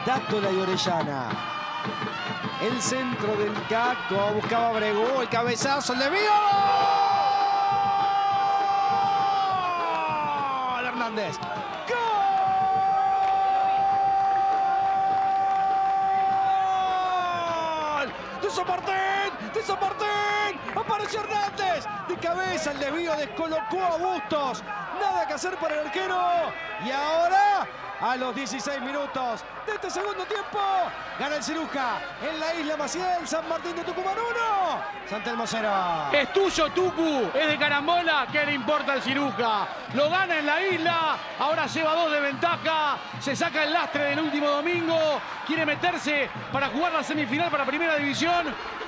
Dátola y Orellana. El centro del Caco. Buscaba Bregú. El cabezazo. El desvío. ¡Gol! Hernández. ¡Gol! ¡De San Martín! ¡De San Martín! ¡Apareció Hernández! De cabeza el desvío descolocó a Bustos. Nada que hacer para el arquero. Y ahora, a los 16 minutos de este segundo tiempo, gana el Ciruja en la Isla Maciel. San Martín de Tucumán 1, San Telmo 0. Es tuyo, Tucu, es de carambola. ¿Qué le importa al Ciruja? Lo gana en la isla, ahora lleva 2 de ventaja. Se saca el lastre del último domingo. Quiere meterse para jugar la semifinal para Primera División.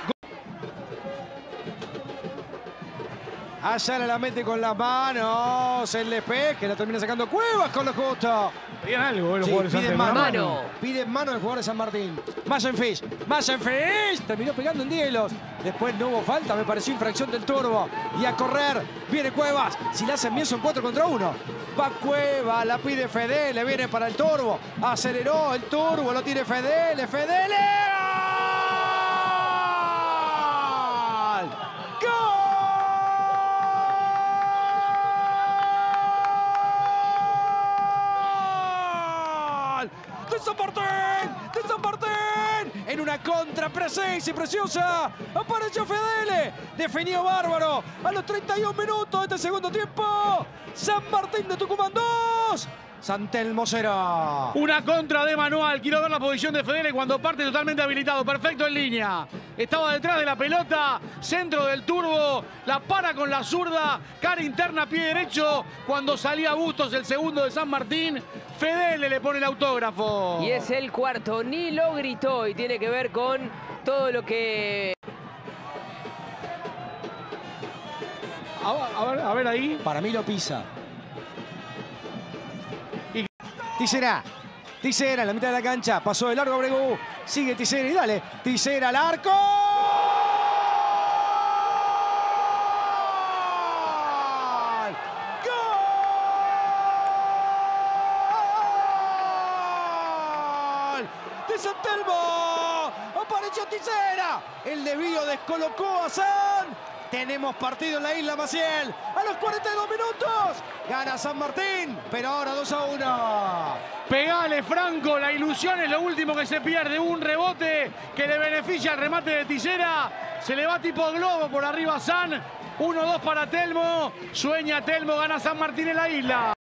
Ayala la mete con las manos, el despeje, la termina sacando Cuevas con lo justo. Piden algo, los Sí, jugadores piden antes, mano. Piden mano el jugador de San Martín. Masenfish. Terminó pegando en Dielos. Después no hubo falta, me pareció infracción del Turbo. Y a correr, viene Cuevas. Si la hacen bien son 4 contra 1. Va Cuevas, la pide Fedele, viene para el Turbo. Aceleró el Turbo, lo tiene Fedele. ¡De San Martín! ¡De San Martín! En una contra precisa y preciosa. Apareció Fedele. Definió bárbaro. A los 31 minutos de este segundo tiempo. San Martín de Tucumán 2. San Telmo 0. Una contra de manual. Quiero ver la posición de Fedele cuando parte totalmente habilitado. Perfecto en línea. Estaba detrás de la pelota. Centro del Turbo. La para con la zurda. Cara interna, pie derecho. Cuando salía Bustos, el segundo de San Martín. Fedele le pone el autógrafo. Y es el cuarto. Ni lo gritó y tiene que ver con todo lo que... A ver ahí. Para mí lo pisa. Tisera en la mitad de la cancha. Pasó de largo a Bregú. Sigue Tisera y dale. Tisera al arco. ¡Gol! ¡De San Telmo! ¡Apareció Tisera! El desvío descolocó a San. Tenemos partido en la Isla Maciel. A los 42 minutos gana San Martín, pero ahora 2-1. Pegale, Franco, la ilusión es lo último que se pierde. Un rebote que le beneficia al remate de Tisera. Se le va tipo globo por arriba a San. 1-2 para Telmo. Sueña Telmo, gana San Martín en la isla.